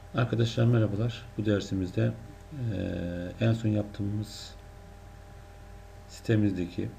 Arkadaşlar merhabalar. Bu dersimizde en son yaptığımız sitemizdeki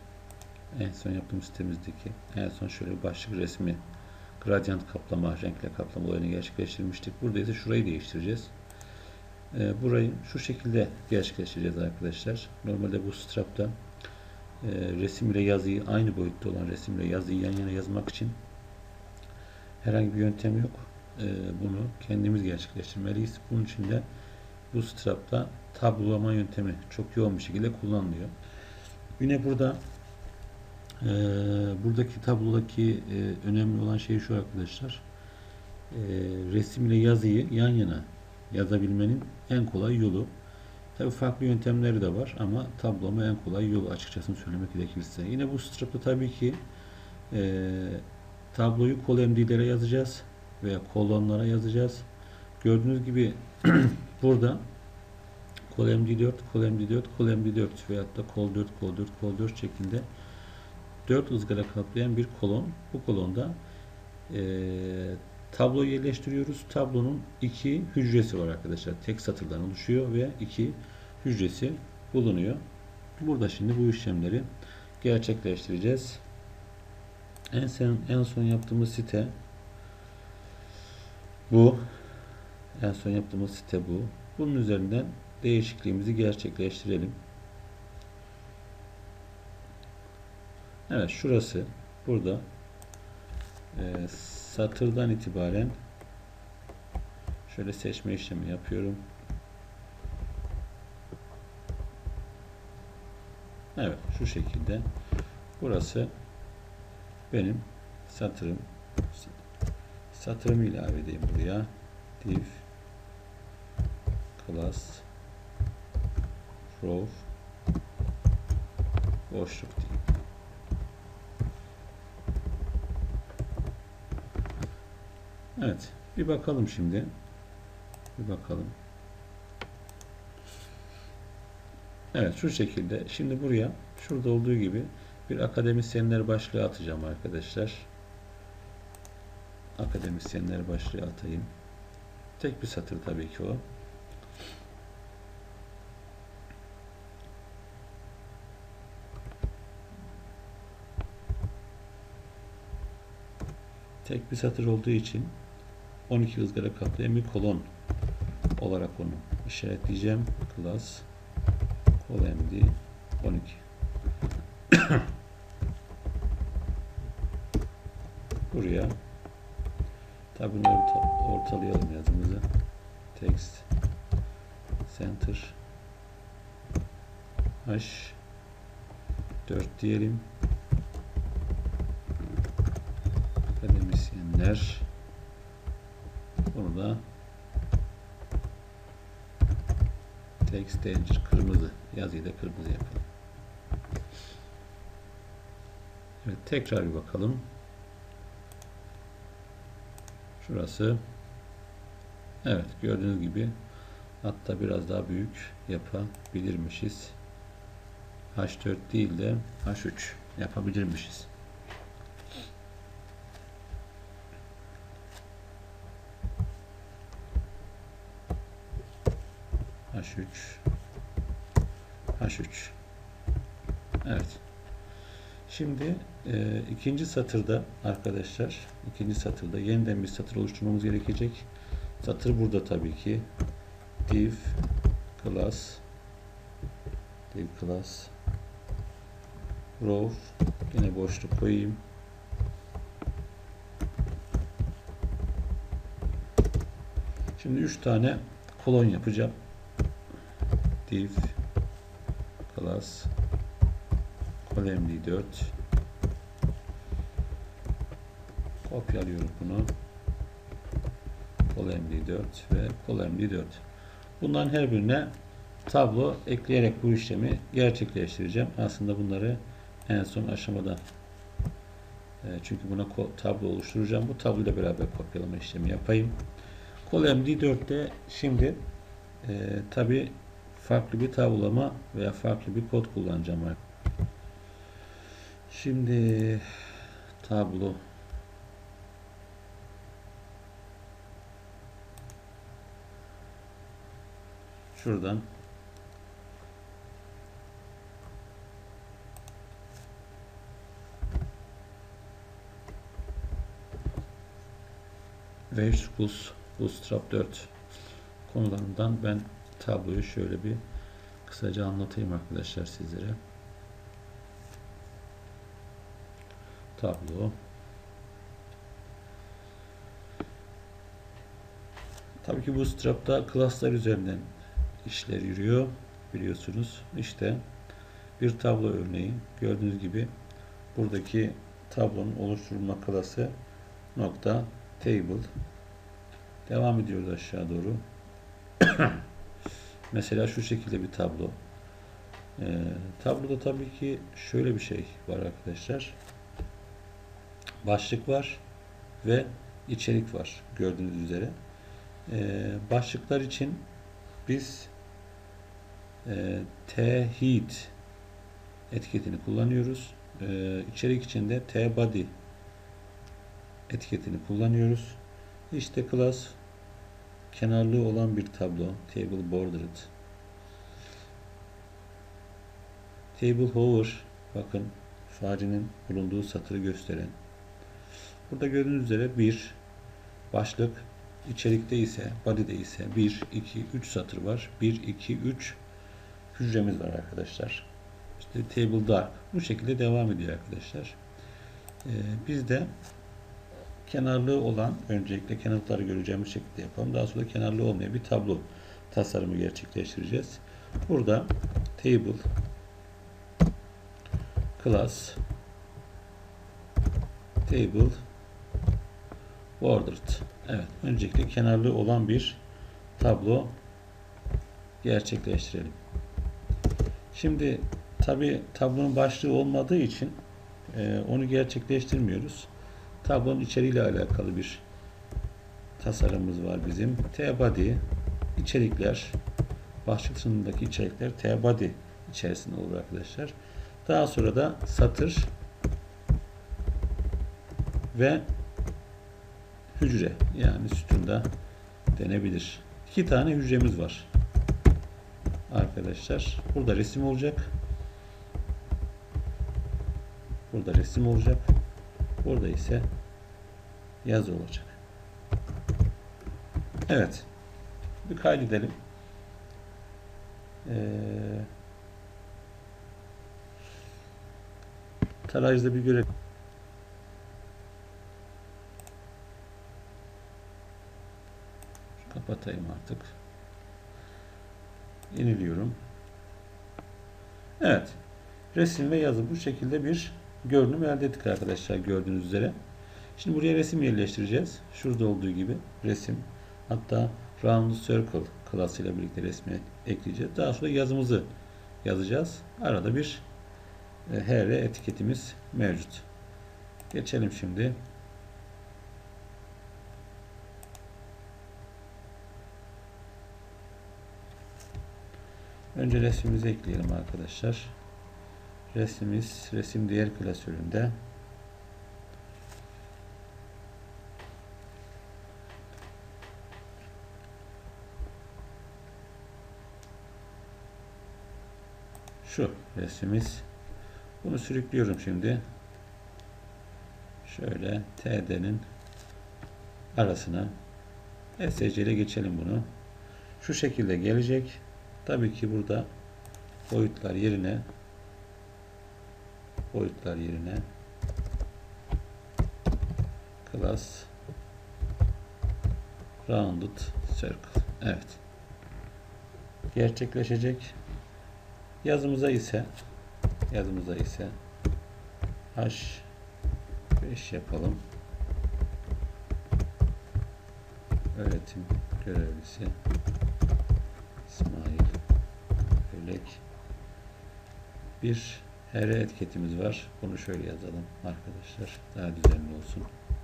en son şöyle bir başlık resmi gradient kaplama, renkle kaplama olayını gerçekleştirmiştik. Burada ise şurayı değiştireceğiz. Burayı şu şekilde gerçekleştireceğiz arkadaşlar. Normalde bu strapta resim ile yazıyı aynı boyutta olan resimle yazıyı yan yana yazmak için herhangi bir yöntem yok. Bunu kendimiz gerçekleştirmeliyiz. Bunun için de bu strapta tablolama yöntemi çok yoğun bir şekilde kullanılıyor. Yine burada buradaki tablodaki önemli olan şey şu arkadaşlar. Resim ile yazıyı yan yana yazabilmenin en kolay yolu. Tabii farklı yöntemleri de var ama tablolama en kolay yolu açıkçası söylemek gerekirse. Yine bu strapta tabii ki tabloyu colMD'lere yazacağız veya kolonlara yazacağız. Gördüğünüz gibi burada colMD4, colMD4, colMD4 veyahut da col4, col4, col4 şeklinde 4 ızgara kaplayan bir kolon. Bu kolonda tabloyu yerleştiriyoruz. Tablonun 2 hücresi var arkadaşlar. Tek satırdan oluşuyor ve 2 hücresi bulunuyor. Burada şimdi bu işlemleri gerçekleştireceğiz. En son yaptığımız site bu. En son yaptığımız site bu. Bunun üzerinden değişikliğimizi gerçekleştirelim. Evet, şurası burada satırdan itibaren şöyle seçme işlemi yapıyorum. Evet, şu şekilde burası benim satırım. Satırımı ilave edeyim buraya. Div class row boşluk diyeyim. Evet, bir bakalım şimdi. Bir bakalım. Evet, şu şekilde. Şimdi buraya şurada olduğu gibi bir akademisyenler başlığı atacağım arkadaşlar. Akademisyenler başlığı atayım. Tek bir satır tabii ki o. Tek bir satır olduğu için 12 ızgara kaplayan bir kolon olarak onu işaretleyeceğim. Class colMD 12. Buraya tabi ortalayalım yazımızı. Text center H4 diyelim. Akademisyenler. Bunu da text danger kırmızı. Yazıyı da kırmızı yapalım. Evet, tekrar bir bakalım. Şurası. Evet, gördüğünüz gibi hatta biraz daha büyük yapabilirmişiz. H4 değil de H3 yapabilirmişiz. H3 H3. Evet. Şimdi ikinci satırda arkadaşlar, ikinci satırda yeniden bir satır oluşturmamız gerekecek. Satır burada tabii ki. Div class row, yine boşluk koyayım. Şimdi 3 tane kolon yapacağım. Div class colMD4, kopyalıyorum bunu. colMD4 ve colMD4. Bunların her birine tablo ekleyerek bu işlemi gerçekleştireceğim. Aslında bunları en son aşamada çünkü buna tablo oluşturacağım. Bu tabloyla beraber kopyalama işlemi yapayım. colMD4'te şimdi tabi farklı bir tablolama veya farklı bir kod kullanacağım. Şimdi tablo şuradan Waves Bootstrap 4 konularından ben tabloyu şöyle bir kısaca anlatayım arkadaşlar sizlere. Tablo. Tabii ki Bootstrap'ta class'lar üzerinden işler yürüyor biliyorsunuz. İşte bir tablo örneği. Gördüğünüz gibi buradaki tablonun oluşturulma klası nokta table. Devam ediyoruz aşağı doğru. Mesela şu şekilde bir tablo. Tabloda tabii ki şöyle bir şey var arkadaşlar. Başlık var ve içerik var gördüğünüz üzere. Başlıklar için biz t-head etiketini kullanıyoruz. İçerik için de t-body etiketini kullanıyoruz. İşte class kenarlığı olan bir tablo. Table bordered. Table hover, bakın farenin bulunduğu satırı gösteren. Burada gördüğünüz üzere bir başlık, içerikte ise body'de ise 1, 2, 3 satır var. 1, 2, 3 hücremiz var arkadaşlar. İşte table dark. Bu şekilde devam ediyor arkadaşlar. Biz de kenarlığı olan, öncelikle kenarlıkları göreceğimiz şekilde yapalım. Daha sonra kenarlığı olmayan bir tablo tasarımı gerçekleştireceğiz. Burada table class table bordered. Evet, öncelikle kenarlığı olan bir tablo gerçekleştirelim. Şimdi tabi tablonun başlığı olmadığı için onu gerçekleştirmiyoruz. Tablonun içeriğiyle alakalı bir tasarımımız var bizim. T-body içerikler, başlık sınırındaki içerikler T-body içerisinde olur arkadaşlar. Daha sonra da satır ve hücre, yani sütunda denebilir. 2 tane hücremiz var arkadaşlar. Burada resim olacak. Burada resim olacak. Burada ise yazı olacak. Evet. Bir kaydedelim. Tarayıcıda bir görelim. Kapatayım artık. Yeniliyorum. Evet. Resim ve yazı, bu şekilde bir görünüm elde ettik arkadaşlar, gördüğünüz üzere. Şimdi buraya resim yerleştireceğiz. Şurada olduğu gibi resim. Hatta round circle klasıyla birlikte resmi ekleyeceğiz. Daha sonra yazımızı yazacağız. Arada bir hr etiketimiz mevcut. Geçelim şimdi. Önce resmimizi ekleyelim arkadaşlar. Resmimiz resim değer klasöründe. Şu resmimiz. Bunu sürüklüyorum şimdi. Şöyle TD'nin arasına SC ile geçelim bunu. Şu şekilde gelecek. Tabii ki burada boyutlar yerine class rounded circle. Evet. Gerçekleşecek. Yazımıza ise H5 yapalım. Öğretim görevlisi İsmail Ölek. Bir hr etiketimiz var. Bunu şöyle yazalım arkadaşlar. Daha düzenli olsun.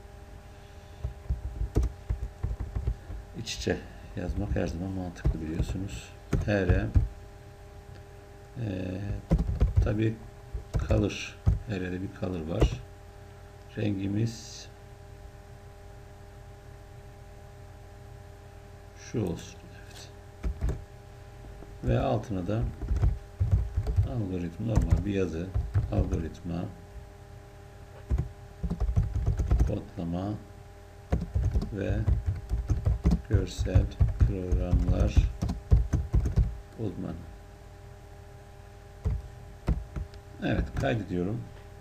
İç içe yazmak her zaman mantıklı, biliyorsunuz. hr tabi color, hr'de bir color var. Rengimiz şu olsun. Evet. ve altına da algoritma, normal bir yazı, algoritma, kodlama ve görsel programlar uzmanı. Evet, kaydediyorum.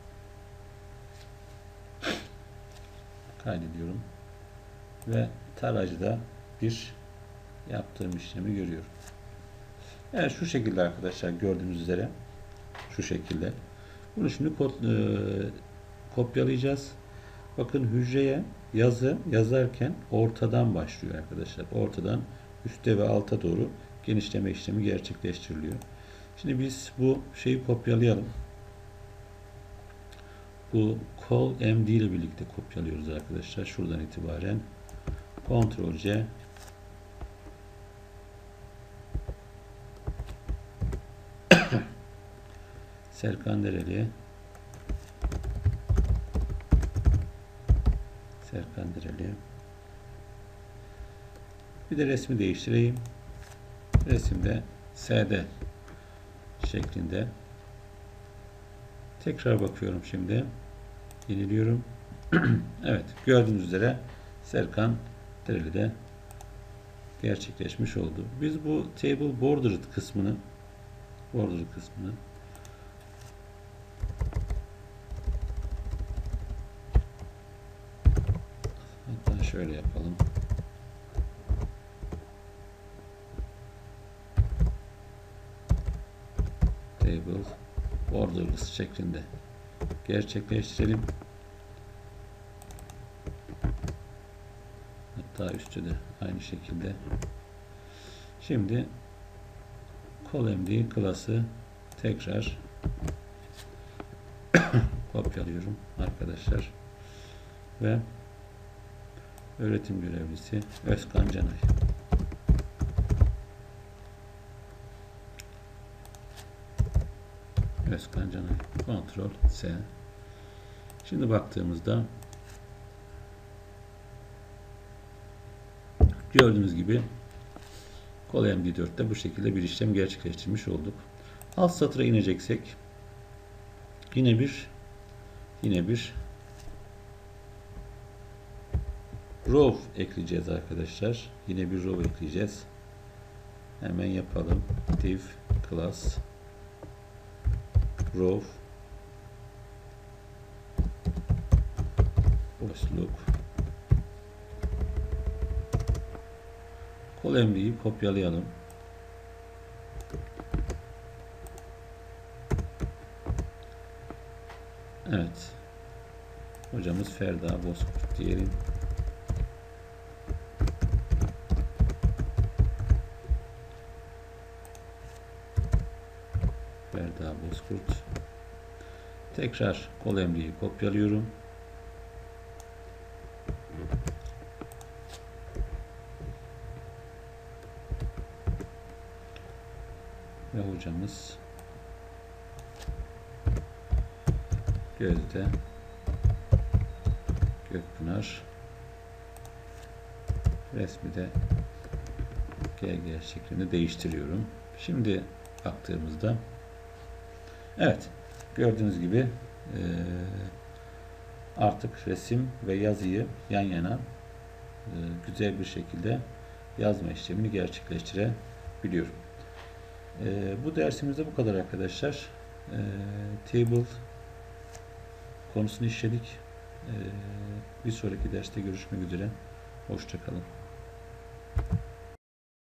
Ve tarayıcıda bir yaptığım işlemi görüyorum. Evet, şu şekilde arkadaşlar, gördüğünüz üzere şu şekilde. Bunu şimdi kopyalayacağız. Bakın, hücreye yazı yazarken ortadan başlıyor arkadaşlar. Ortadan üste ve alta doğru genişleme işlemi gerçekleştiriliyor. Şimdi biz bu şeyi kopyalayalım. Bu call.md ile birlikte kopyalıyoruz arkadaşlar. Şuradan itibaren Ctrl+C, Serkan Dereli, bir de resmi değiştireyim. Resimde SD şeklinde. Tekrar bakıyorum şimdi. Yeniliyorum. Evet, gördüğünüz üzere Serkan Dereli de gerçekleşmiş oldu. Biz bu table border kısmını hatta şöyle yapalım. Table borderless şeklinde gerçekleştirelim. Hatta üstü de aynı şekilde. Şimdi call.md class'ı tekrar kopyalıyorum arkadaşlar ve öğretim görevlisi Özkan Canay. Ctrl+C. Şimdi baktığımızda gördüğünüz gibi call.md4'te bu şekilde bir işlem gerçekleştirmiş olduk. Alt satıra ineceksek yine bir row ekleyeceğiz arkadaşlar. Yine bir row ekleyeceğiz. Hemen yapalım. Div class row boşluk call.md'yi kopyalayalım. Evet. Hocamız Ferda Bozkurt diyelim. Ferda Bozkurt. Tekrar call.md'yi kopyalıyorum. Ve hocamız Gözde Gökpınar, resmi de GG şeklinde değiştiriyorum. Şimdi baktığımızda evet, gördüğünüz gibi artık resim ve yazıyı yan yana güzel bir şekilde yazma işlemini gerçekleştirebiliyorum. Bu dersimizde bu kadar arkadaşlar. Table konusunu işledik. Bir sonraki derste görüşmek üzere. Hoşça kalın.